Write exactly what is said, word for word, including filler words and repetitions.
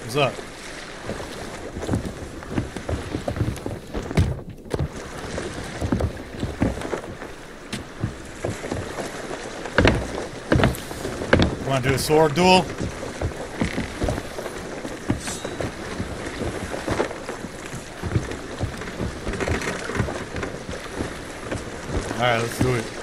What's up? Want to do a sword duel? Alright, let's do it.